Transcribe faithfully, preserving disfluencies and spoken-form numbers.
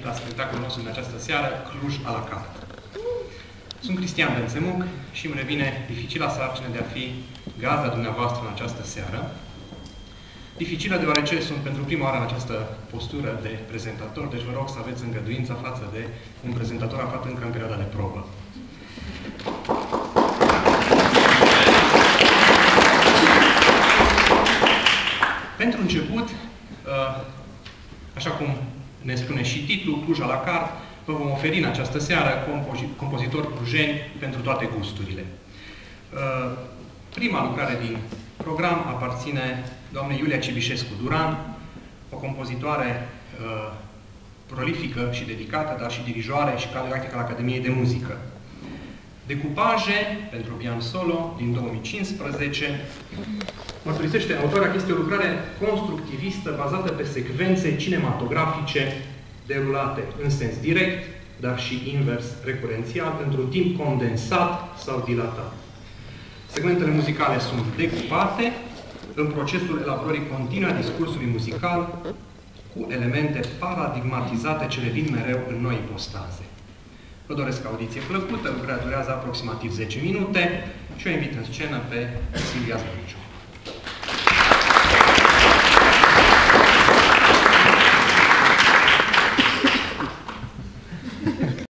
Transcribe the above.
la spectacolul nostru din această seară, Cluj à la carte. Sunt Cristian Bențemuc și îmi revine dificila sarcină de a fi gazda dumneavoastră în această seară. Dificilă deoarece sunt pentru prima oară în această postură de prezentator, deci vă rog să aveți îngăduința față de un prezentator aflat încă în perioada de probă. Pentru început, așa cum ne spune și titlul, Cluj à la carte, vă vom oferi în această seară compozitori clujeni pentru toate gusturile. Prima lucrare din program aparține doamnei Iulia Cibișescu-Duran, o compozitoare prolifică și dedicată, dar și dirijoare și cadre al Academiei de Muzică. Decupaje pentru pian solo din două mii cincisprezece. Mărturisește autoarea că este o lucrare constructivistă bazată pe secvențe cinematografice derulate în sens direct, dar și invers recurențial, într-un timp condensat sau dilatat. Segmentele muzicale sunt decupate în procesul elaborării continue a discursului muzical cu elemente paradigmatizate ce revin mereu în noi ipostaze. Vă doresc audiție plăcută, lucrarea durează aproximativ zece minute și o invit în scenă pe Silvia Zbănciu.